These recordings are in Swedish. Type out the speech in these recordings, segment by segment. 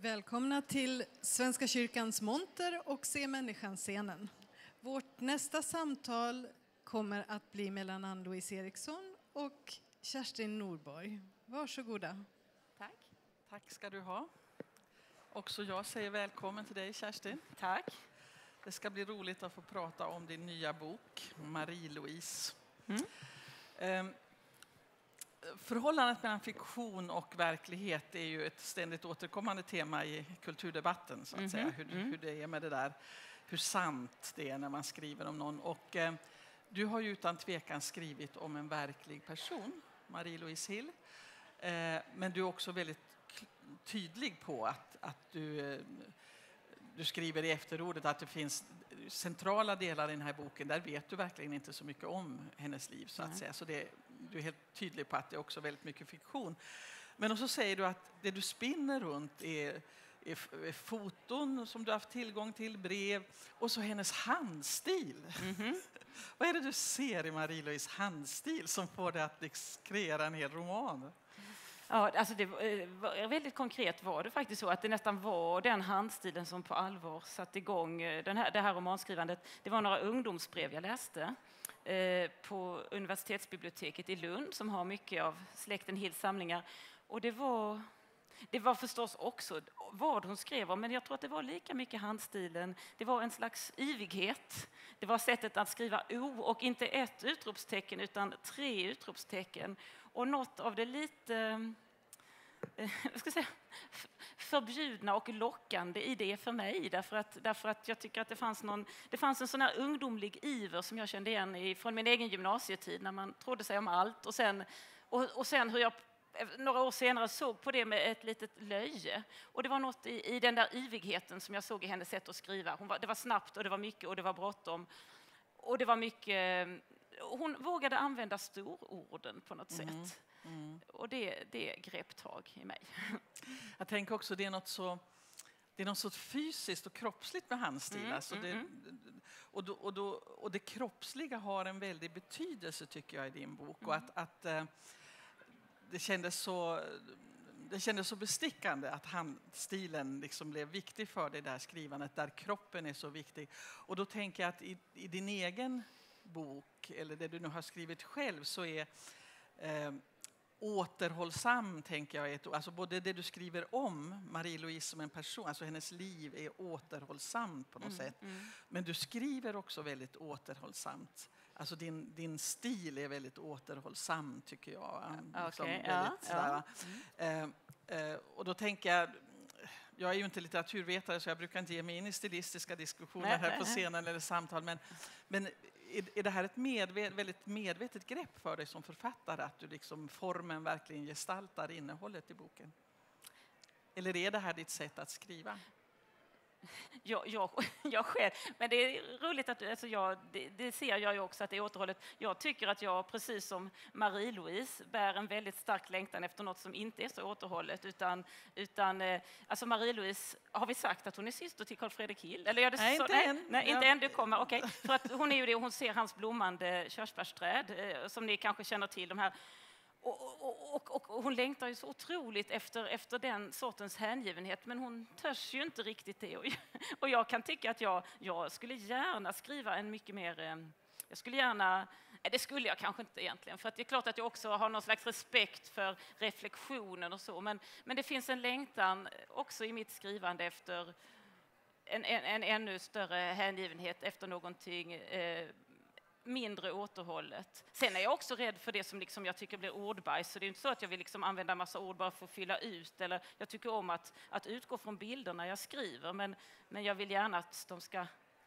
Välkomna till Svenska kyrkans monter och Se människan-scenen. Vårt nästa samtal kommer att bli mellan Ann-Louise Eriksson och Kerstin Norborg. Varsågoda. Tack. Tack ska du ha. Också jag säger välkommen till dig, Kerstin. Tack. Det ska bli roligt att få prata om din nya bok, Marie-Louise. Förhållandet mellan fiktion och verklighet är ju ett ständigt återkommande tema i kulturdebatten, så att säga. Hur det är med det där, hur sant det är när man skriver om någon. Och du har ju utan tvekan skrivit om en verklig person, Marie-Louise Hill. Men du är också väldigt tydlig på att du skriver i efterordet att det finns centrala delar i den här boken. Där vet du verkligen inte så mycket om hennes liv, så att säga. Så du är helt tydlig på att det är också väldigt mycket fiktion. Men också säger du att det du spinner runt är foton som du har haft tillgång till, brev och så hennes handstil. Vad är det du ser i Marie-Louise handstil som får dig att kreera en hel roman? Ja, alltså det var väldigt konkret var det faktiskt så att det nästan var den handstilen som på allvar satte igång det här romanskrivandet. Det var några ungdomsbrev jag läste på universitetsbiblioteket i Lund som har mycket av släkten Hills samlingar. Och det var förstås också vad hon skrev om, men jag tror att det var lika mycket handstilen. Det var en slags yvighet. Det var sättet att skriva O och inte ett utropstecken utan 3 utropstecken. Och något av det lite förbjudna och lockande i det för mig. Därför att jag tycker att det fanns en sån här ungdomlig iver som jag kände igen från min egen gymnasietid när man trodde sig om allt. Och sen hur jag några år senare såg på det med ett litet löje. Och det var något i den där yvigheten som jag såg i hennes sätt att skriva. Det var snabbt och det var mycket och det var bråttom. Och det var mycket... Hon vågade använda stororden på något sätt. Och det grep tag i mig. Jag tänker också det är något så fysiskt och kroppsligt med handstil. Alltså och det kroppsliga har en väldig betydelse, tycker jag, i din bok. Och att det kändes så bestickande att handstilen liksom blev viktig för det där skrivandet, där kroppen är så viktig. Och då tänker jag att i din egen bok, eller det du nu har skrivit själv, så är återhållsam, tänker jag. Alltså både det du skriver om Marie-Louise som en person, alltså hennes liv är återhållsamt på något sätt. Men du skriver också väldigt återhållsamt. Alltså din stil är väldigt återhållsam, tycker jag. Och då tänker jag är ju inte litteraturvetare så jag brukar inte ge mig in i stilistiska diskussioner här på scenen eller samtal. Men är det här ett väldigt medvetet grepp för dig som författare, att du liksom formen verkligen gestaltar innehållet i boken? Eller är det här ditt sätt att skriva? Jag själv. Men det är roligt att det ser jag ju också att det är återhållet. Jag tycker att jag, precis som Marie-Louise, bär en väldigt stark längtan efter något som inte är så återhållet. Utan alltså Marie-Louise, har vi sagt att hon är syster till Carl Fredrik Hill? Eller det nej, så? Inte än. Nej, inte än. Det kommer. Okej. För att hon är ju det. Hon ser hans blommande körsbärsträd, som ni kanske känner till. De här. Och hon längtar ju så otroligt efter den sortens hängivenhet, men hon törs ju inte riktigt det. Och jag kan tycka att jag skulle gärna skriva en mycket mer... det skulle jag kanske inte egentligen, för att det är klart att jag också har någon slags respekt för reflektionen och så, men det finns en längtan också i mitt skrivande efter en ännu större hängivenhet, efter någonting... mindre återhållet. Sen är jag också rädd för det som liksom jag tycker blir ordbajs. Så det är inte så att jag vill liksom använda en massa ord bara för att fylla ut. Eller jag tycker om att utgå från bilder när jag skriver. Men jag vill gärna att de ska...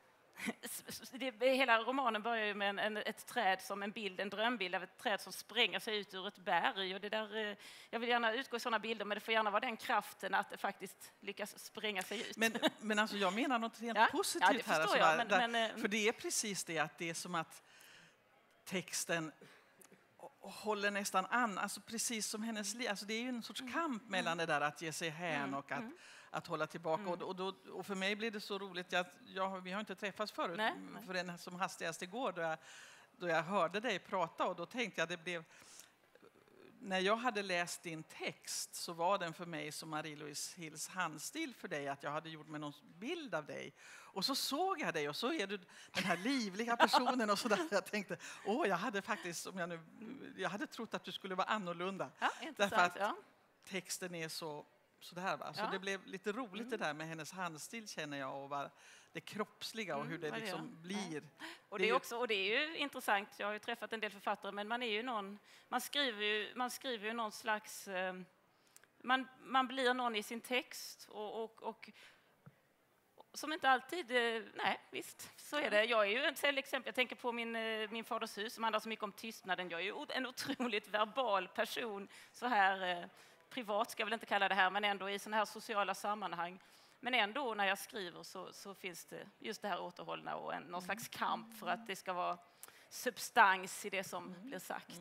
Hela romanen börjar ju med ett träd som en bild, en drömbild av ett träd som spränger sig ut ur ett berg. Och det där, jag vill gärna utgå i sådana bilder, men det får gärna vara den kraften att det faktiskt lyckas spränga sig ut. Men alltså jag menar något helt positivt här. Alltså för det är precis det, att det är som att texten håller nästan an, alltså precis som hennes liv. Alltså det är ju en sorts kamp mellan det där att ge sig hän och att hålla tillbaka. Och för mig blir det så roligt, vi har inte träffats förut, för den som hastigast igår då jag hörde dig prata, och då tänkte jag det blev när jag hade läst din text så var den för mig som Marie-Louise Hills handstil för dig, att jag hade gjort mig någon bild av dig. Och så såg jag dig och så är du den här livliga personen och sådär. Jag tänkte, jag hade faktiskt, jag hade trott att du skulle vara annorlunda. Ja, därför att texten är sådär, va? Så det blev lite roligt det där med hennes handstil, känner jag, och det kroppsliga och hur det liksom blir. Och det är ju intressant. Jag har ju träffat en del författare, men man är ju man skriver ju någon slags, man blir någon i sin text och som inte alltid, nej visst, så är det. Jag är ju ett exempel, jag tänker på min faders hus som handlar så mycket om tystnaden. Jag är ju en otroligt verbal person, så här privat ska jag väl inte kalla det här, men ändå i sådana här sociala sammanhang. Men ändå när jag skriver så finns det just det här återhållna och någon slags kamp för att det ska vara substans i det som blir sagt.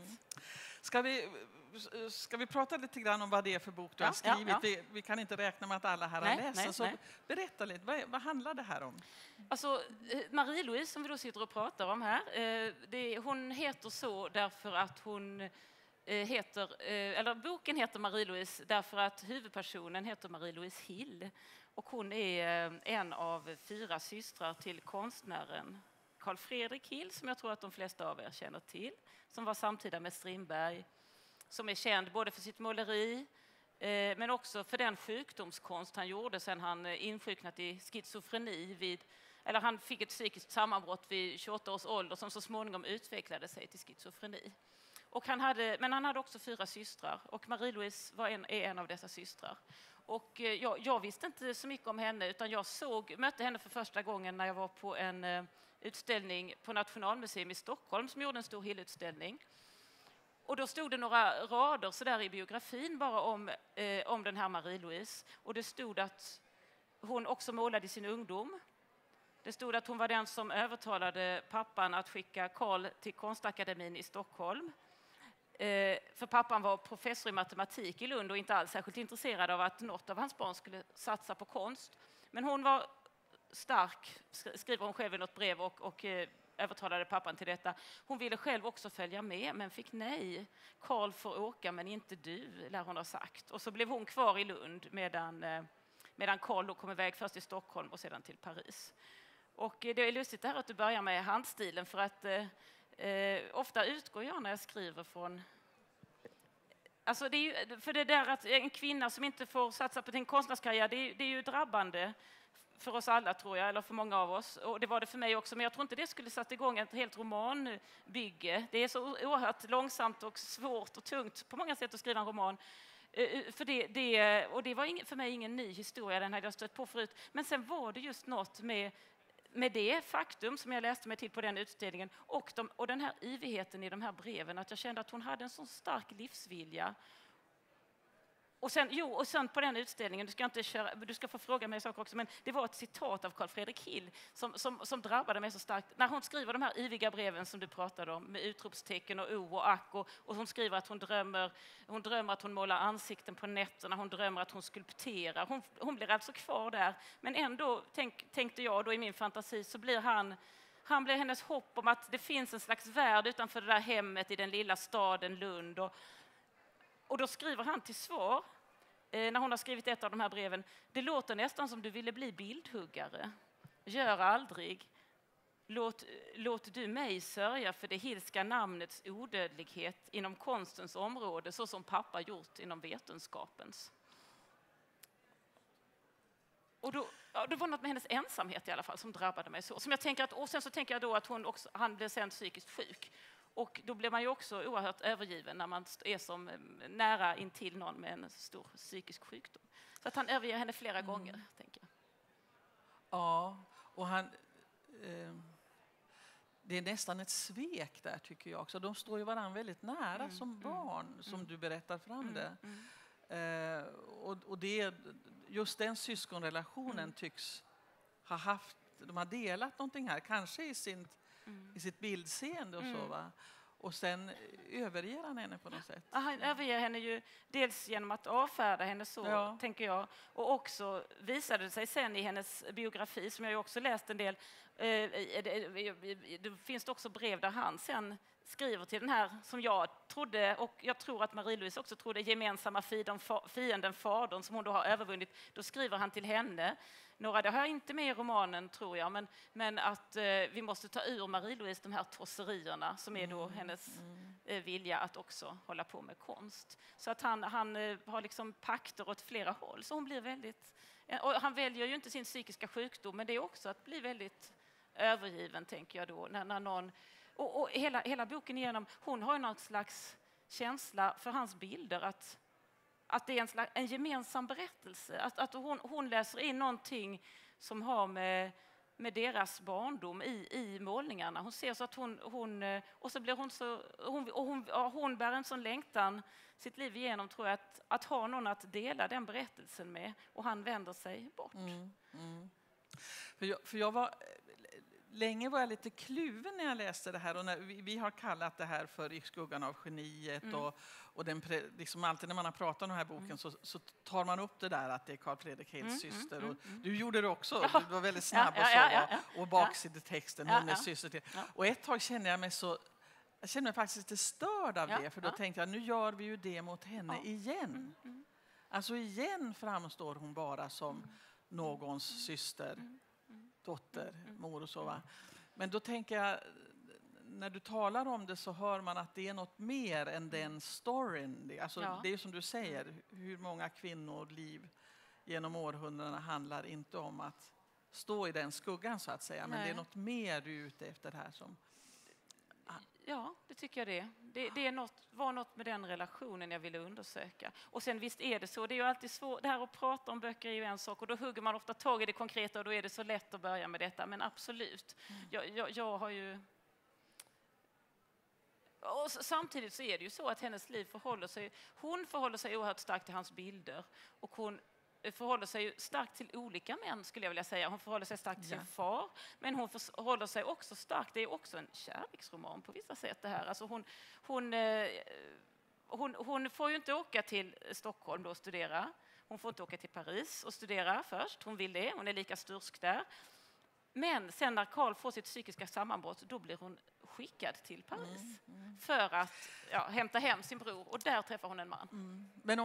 Ska vi prata lite grann om vad det är för bok du har skrivit? Ja. Vi kan inte räkna med att alla här har läst. Så berätta lite, vad handlar det här om? Alltså, Marie-Louise som vi då sitter och pratar om här, hon heter så därför att hon boken heter Marie-Louise därför att huvudpersonen heter Marie-Louise Hill. Och hon är en av 4 systrar till konstnären Carl Fredrik Hill, som jag tror att de flesta av er känner till, som var samtida med Strindberg, som är känd både för sitt måleri men också för den sjukdomskonst han gjorde sen han insjuknat i schizofreni han fick ett psykiskt sammanbrott vid 28 års ålder som så småningom utvecklade sig till schizofreni. Men han hade också 4 systrar och Marie-Louise är en av dessa systrar. Och jag visste inte så mycket om henne, utan jag mötte henne för första gången när jag var på en utställning på Nationalmuseum i Stockholm som gjorde en stor Hill-utställning. Och då stod det några rader så där i biografin bara om den här Marie-Louise. Och det stod att hon också målade i sin ungdom. Det stod att hon var den som övertalade pappan att skicka Carl till Konstakademin i Stockholm. För pappan var professor i matematik i Lund och inte alls särskilt intresserad av att något av hans barn skulle satsa på konst. Men hon var stark, skriver hon själv i något brev, och övertalade pappan till detta. Hon ville själv också följa med, men fick nej. Carl får åka, men inte du, lär hon ha sagt. Och så blev hon kvar i Lund medan Carl då kom iväg först till Stockholm och sedan till Paris. Och det är lustigt det här att du börjar med handstilen, för att ofta utgår jag när jag skriver från... Alltså det är ju, för det där att en kvinna som inte får satsa på sin konstnärskarriär, det är ju drabbande för oss alla, tror jag, eller för många av oss. Och det var det för mig också, men jag tror inte det skulle sätta igång ett helt romanbygge. Det är så oerhört långsamt och svårt och tungt på många sätt att skriva en roman. Och det var för mig ingen ny historia, den hade jag stött på förut. Men sen var det just något med det faktum som jag läste mig till på den utställningen och den här yvigheten i de här breven, att jag kände att hon hade en sån stark livsvilja. Och sen på den utställningen, du ska få fråga mig saker också, men det var ett citat av Carl Fredrik Hill som drabbade mig så starkt. När hon skriver de här yviga breven som du pratade om, med utropstecken och och ack, och hon skriver att hon drömmer att hon målar ansikten på nätterna, hon drömmer att hon skulpterar. Hon blir alltså kvar där, men ändå tänkte jag då i min fantasi, så blir han blir hennes hopp om att det finns en slags värld utanför det där hemmet i den lilla staden Lund. Och då skriver han till svar, när hon har skrivit ett av de här breven: det låter nästan som du ville bli bildhuggare. Gör aldrig. Låt du mig sörja för det Hillska namnets odödlighet inom konstens område, så som pappa gjort inom vetenskapens. Och då var något med hennes ensamhet i alla fall som drabbade mig så. Och sen så tänker jag då att han blev sen psykiskt sjuk. Och då blir man ju också oerhört övergiven när man är som nära intill någon med en stor psykisk sjukdom. Så att han överger henne flera gånger, tänker jag. Ja, och det är nästan ett svek där, tycker jag också. De står ju varandra väldigt nära som barn, som du berättar fram det. Och just den syskonrelationen tycks de har delat någonting här, kanske i sitt bildseende och så, va? Och sen överger han henne på något sätt. Ja, han överger henne ju dels genom att avfärda henne så, tänker jag. Och också visade det sig sen i hennes biografi, som jag ju också läst en del. Det finns det också brev där han sen skriver till den här, som jag trodde, och jag tror att Marie-Louise också trodde, gemensamma fienden fadern som hon då har övervunnit. Då skriver han till henne. Det har jag inte med i romanen, tror jag, men att vi måste ta ur Marie-Louise de här tosserierna som är då hennes vilja att också hålla på med konst. Så att han har liksom pakter åt flera håll. Så hon blir väldigt... Och han väljer ju inte sin psykiska sjukdom, men det är också att bli väldigt övergiven, tänker jag då, när någon... Och hela boken igenom, hon har ju någon slags känsla för hans bilder, att det är en gemensam berättelse. Att hon läser in någonting som har med deras barndom i målningarna. Hon ser så att och så blir hon så... Hon bär en sån längtan sitt liv igenom, tror jag, att ha någon att dela den berättelsen med. Och han vänder sig bort. För jag var... Länge var jag lite kluven när jag läste det här, och när vi har kallat det här för I skuggan av geniet och liksom alltid när man har pratat om den här boken så tar man upp det där att det är Carl Fredrik Hales syster. Och du gjorde det också, du var väldigt snabb och baksidetexten, hon är syster till. Och ett tag kände jag mig faktiskt lite störd av det, för då tänkte jag, nu gör vi ju det mot henne igen. Alltså igen framstår hon bara som någons syster, dotter, mor och så, va. Men då tänker jag, när du talar om det så hör man att det är något mer än den storyn. Alltså, det är som du säger, hur många kvinnoliv genom århundradena handlar inte om att stå i den skuggan, så att säga. Men det är något mer du är ute efter här som... Ja, det tycker jag det. Var något med den relationen jag ville undersöka. Och sen visst är det så. Det är ju alltid svårt. Det här att prata om böcker är ju en sak. Och då hugger man ofta tag i det konkreta. Och då är det så lätt att börja med detta. Men absolut. Jag har ju... Och samtidigt så är det ju så att hennes liv hon förhåller sig oerhört starkt till hans bilder. Och hon förhåller sig starkt till olika män, skulle jag vilja säga. Hon förhåller sig starkt till sin far, men hon förhåller sig också starkt, det är också en kärleksroman på vissa sätt det här. Alltså hon får ju inte åka till Stockholm då och studera. Hon får inte åka till Paris och studera först. Hon vill det, hon är lika stursk där. Men sen när Carl får sitt psykiska sammanbrott, då blir hon skickad till Paris för att hämta hem sin bror, och där träffar hon en man. Men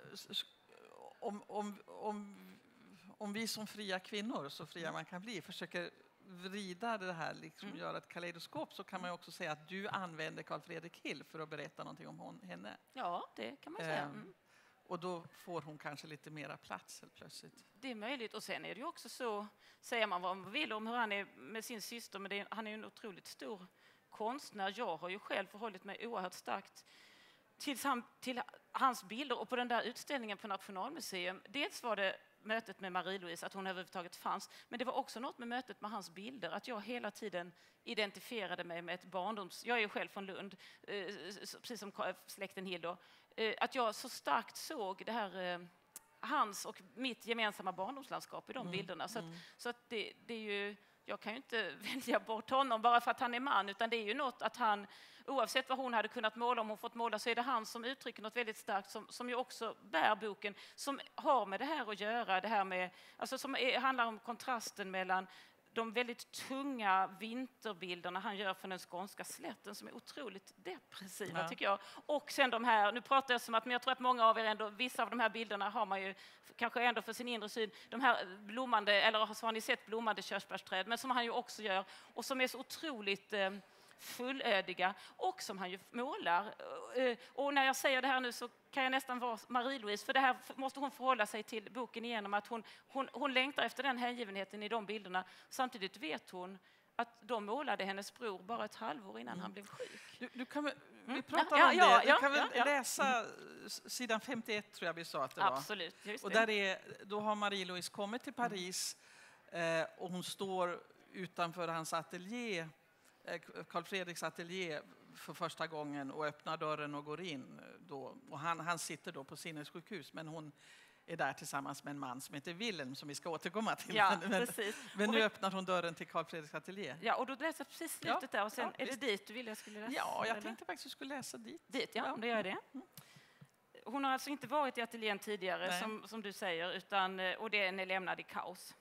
om vi som fria kvinnor, så fria man kan bli, försöker vrida det här, liksom göra ett kaleidoskop, så kan man ju också säga att du använder Carl Fredrik Hill för att berätta någonting om henne. Ja, det kan man säga. Och då får hon kanske lite mera plats helt plötsligt. Det är möjligt. Och sen är det ju också så, säger man vad man vill om hur han är med sin syster, men han är ju en otroligt stor konstnär. Jag har ju själv förhållit mig oerhört starkt till hans bilder, och på den där utställningen på Nationalmuseum, dels var det mötet med Marie-Louise, att hon överhuvudtaget fanns, men det var också något med mötet med hans bilder, att jag hela tiden identifierade mig med ett barndoms... Jag är ju själv från Lund, precis som släkten Hill då, att jag så starkt såg det här, hans och mitt gemensamma barndomslandskap i de bilderna. Så att det är ju... Jag kan ju inte välja bort honom bara för att han är man, utan det är ju något att han, oavsett vad hon hade kunnat måla, om hon fått måla, så är det han som uttrycker något väldigt starkt som ju också bär boken, som har med det här att göra, det här med, alltså handlar om kontrasten mellan de väldigt tunga vinterbilderna han gör från den skånska slätten, som är otroligt depressiva, tycker jag. Och sen de här, nu pratar jag som att, men jag tror att många av er ändå, vissa av de här bilderna har man ju kanske ändå för sin inre syn, de här blommande, eller så har ni sett blommande körsbärsträd, men som han ju också gör, och som är så otroligt fullödiga, och som han ju målar. Och när jag säger det här nu så kan jag nästan vara Marie-Louise, för det här måste hon förhålla sig till boken igenom, att hon längtar efter den hängivenheten i de bilderna. Samtidigt vet hon att de målade hennes bror bara ett halvår innan han blev sjuk. Vi pratar om det. Du kan väl läsa sidan 51, tror jag vi sa att det var. Absolut, just och det. Då har Marie-Louise kommit till Paris och hon står utanför hans ateljé, Carl Fredriks ateljé, för första gången, och öppnar dörren och går in då. Och han sitter då på sinnessjukhus, men hon är där tillsammans med en man som heter Wilhelm, som vi ska återkomma till. Ja, men nu öppnar hon dörren till Carl Fredriks ateljé. Ja, och då läser jag precis slutet där, och sen är det dit du ville jag skulle läsa? Ja, jag tänkte faktiskt att jag skulle läsa dit. Då gör jag det. Hon har alltså inte varit i ateljén tidigare, som du säger, och den är lämnad i kaos.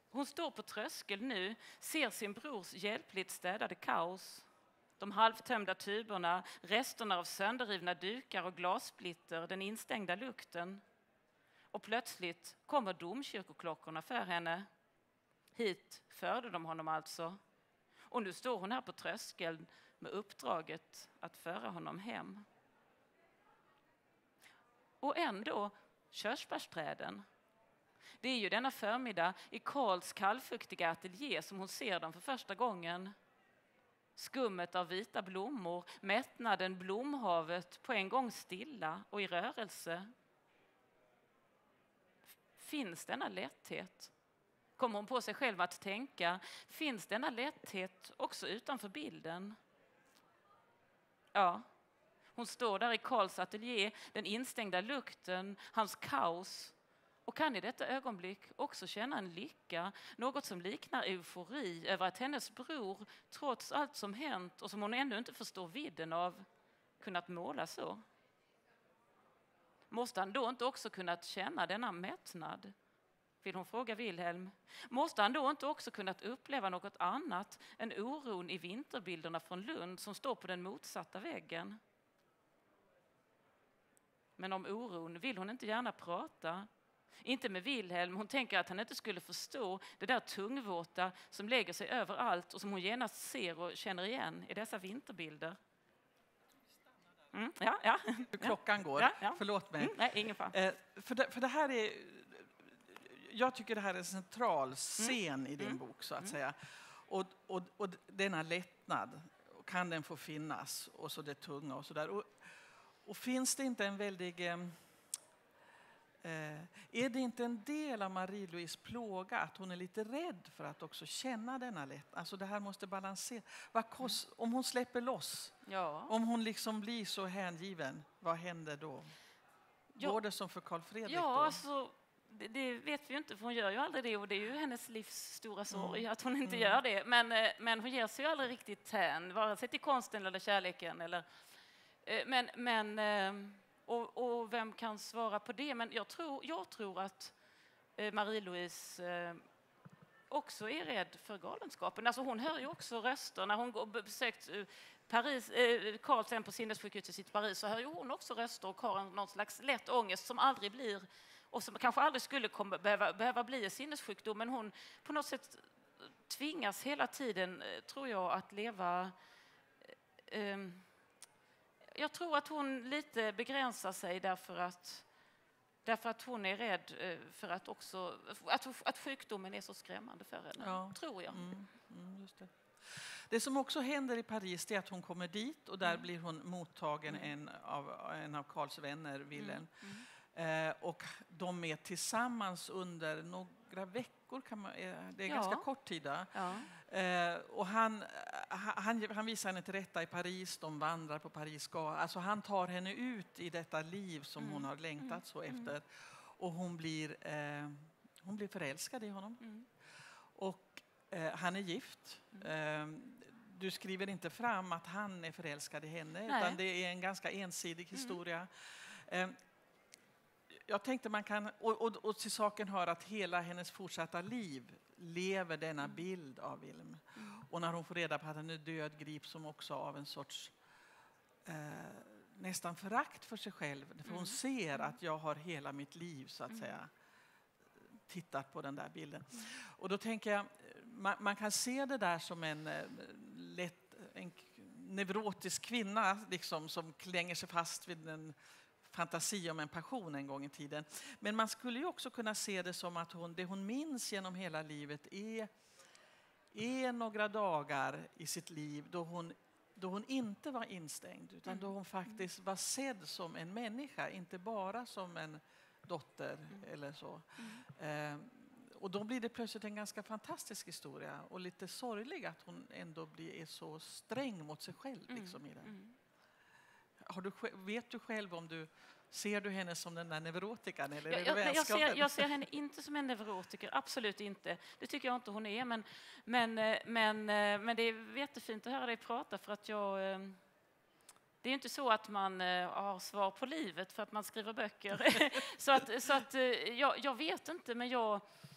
Hon står på tröskeln nu, ser sin brors hjälpligt städade kaos. De halvtömda tuberna, resterna av sönderrivna dukar och glassplitter, den instängda lukten. Och plötsligt kommer domkyrkoklockorna för henne. Hit förde de honom alltså. Och nu står hon här på tröskeln med uppdraget att föra honom hem. Och ändå körsbärsträden. Det är ju denna förmiddag i Karls kallfuktiga ateljé som hon ser dem för första gången. Skummet av vita blommor, mättnaden, blomhavet på en gång stilla och i rörelse. Finns denna lätthet? Kommer hon på sig själv att tänka, finns denna lätthet också utanför bilden? Ja, hon står där i Karls ateljé, den instängda lukten, hans kaos. Och kan i detta ögonblick också känna en lycka, något som liknar eufori över att hennes bror, trots allt som hänt och som hon ännu inte förstår vidden av, kunnat måla så. Måste han då inte också kunnat känna denna mättnad? Vill hon fråga Wilhelm. Måste han då inte också kunnat uppleva något annat än oron i vinterbilderna från Lund som står på den motsatta väggen? Men om oron vill hon inte gärna prata. Inte med Wilhelm, hon tänker att han inte skulle förstå det där tungvåta som lägger sig överallt och som hon genast ser och känner igen i dessa vinterbilder. Ja. Klockan går, Ja. förlåt mig. Nej, ingen fara. För det här är, jag tycker det här är en central scen i din bok så att säga. Och denna lättnad, kan den få finnas? Och så det tunga och sådär. Och finns det inte en väldig... är det inte en del av Marie-Louise plåga att hon är lite rädd för att också känna denna lätt? Alltså det här måste balansera. Om hon släpper loss, om hon liksom blir så hängiven, vad händer då? Går det som för Carl Fredrik då? Alltså, det vet vi ju inte, för hon gör ju aldrig det och det är ju hennes livs stora sorg att hon inte gör det. Men hon ger sig ju aldrig riktigt hän, vare sig till konsten eller kärleken. Eller, och vem kan svara på det? Men jag tror att Marie-Louise också är rädd för galenskapen. Alltså hon hör ju också röster. När hon besökt Paris, Karl sen på sinnessjukhuset i Paris, så hör ju hon också röster och har någon slags lätt ångest som aldrig blir, och som kanske aldrig skulle behöva bli en sinnessjukdom. Men hon på något sätt tvingas hela tiden, tror jag, att leva... Jag tror att hon lite begränsar sig därför att hon är rädd för att sjukdomen är så skrämmande för henne, tror jag. Just det. Det som också händer i Paris är att hon kommer dit och där blir hon mottagen en av Karls vänner, Wilhelm. Och de är tillsammans under några veckor, det är ganska kort tid. Och han visar henne till rätta i Paris, de vandrar på Paris gata. Alltså han tar henne ut i detta liv som hon har längtat så efter. Och hon blir förälskad i honom. Och han är gift. Du skriver inte fram att han är förälskad i henne. Nej. Utan det är en ganska ensidig historia. Jag tänkte man kan, och till saken hör att hela hennes fortsatta liv lever denna bild av Wilhelm. Och när hon får reda på att han är död grips hon också av en sorts nästan förakt för sig själv. För hon ser att jag har hela mitt liv så att säga tittat på den där bilden. Och då tänker jag, man kan se det där som en neurotisk kvinna liksom, som klänger sig fast vid en fantasi om en passion en gång i tiden. Men man skulle ju också kunna se det som att det hon minns genom hela livet är några dagar i sitt liv då hon inte var instängd, utan då hon faktiskt var sedd som en människa, inte bara som en dotter eller så. Och då blir det plötsligt en ganska fantastisk historia och lite sorglig att hon ändå är så sträng mot sig själv liksom i det. Vet du själv om ser du henne som den där neurotikan eller är det vänskapen? Jag ser henne inte som en neurotiker, absolut inte. Det tycker jag inte hon är, men det är jättefint att höra dig prata, för att det är inte så att man har svar på livet för att man skriver böcker. så att jag vet inte, men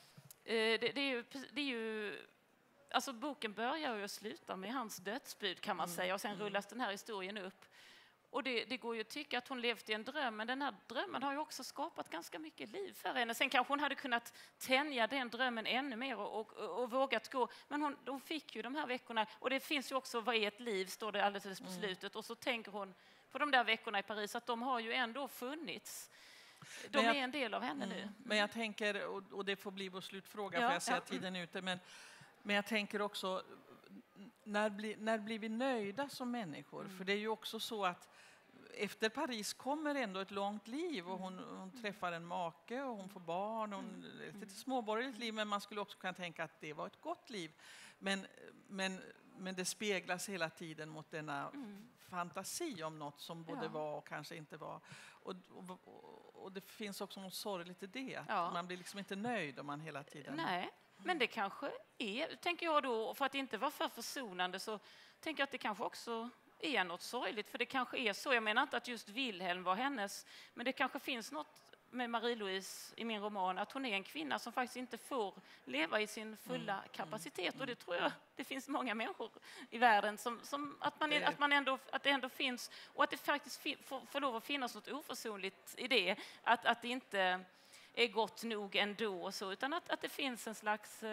Det är ju alltså boken börjar ju och slutar med hans dödsbud kan man säga, och sen rullas den här historien upp. Och det går ju att tycka att hon levt i en dröm, men den här drömmen har ju också skapat ganska mycket liv för henne. Sen kanske hon hade kunnat tänja den drömmen ännu mer och vågat gå. Men de fick ju de här veckorna, och det finns ju också vad är ett liv, står det alldeles på slutet. Och så tänker hon på de där veckorna i Paris, att de har ju ändå funnits. De är en del av henne nu. Men jag tänker, och det får bli vår slutfråga, för jag ser att tiden är ute, men jag tänker också, när blir vi nöjda som människor? För det är ju också så att efter Paris kommer ändå ett långt liv, och hon träffar en make och hon får barn. Ett lite småborgerligt liv, men man skulle också kunna tänka att det var ett gott liv. Men det speglas hela tiden mot denna fantasi om något som både var och kanske inte var. Och det finns också något sorgligt i det. Att man blir liksom inte nöjd om man hela tiden... Nej. Men det kanske är, tänker jag då, för att inte vara för försonande, så tänker jag att det kanske också är något sorgligt. För det kanske är så, jag menar inte att just Wilhelm var hennes, men det kanske finns något med Marie-Louise i min roman, att hon är en kvinna som faktiskt inte får leva i sin fulla kapacitet. Och det tror jag det finns många människor i världen som att det ändå finns, och att det faktiskt får lov att finnas något oförsonligt i det, att det inte är gott nog ändå och så, utan att det finns en slags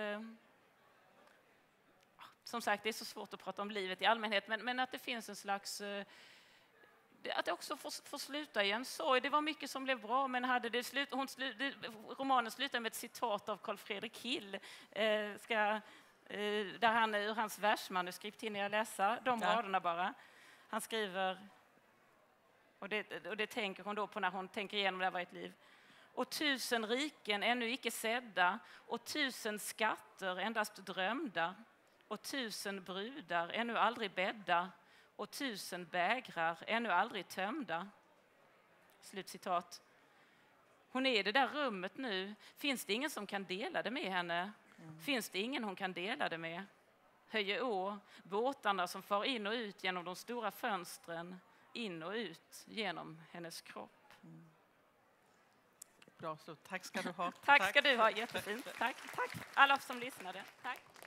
som sagt, det är så svårt att prata om livet i allmänhet, men att det finns en slags att det också får sluta i en sorg. Det var mycket som blev bra, men hade det romanen slutar med ett citat av Carl Fredrik Hill, där han ur hans versmanuskript hinner jag läsa de raderna bara. Han skriver, och det tänker hon då på när hon tänker igenom det här var ett liv. Och 1000 riken ännu icke sedda, och 1000 skatter endast drömda, och 1000 brudar ännu aldrig bädda, och 1000 bägrar ännu aldrig tömda. Slutcitat. Hon är i det där rummet nu. Finns det ingen som kan dela det med henne? Finns det ingen hon kan dela det med? Höje å, båtarna som far in och ut genom de stora fönstren, in och ut genom hennes kropp. Bra slut. Tack ska du ha. Tack ska du ha, jättefint. Tack alla som lyssnade. Tack.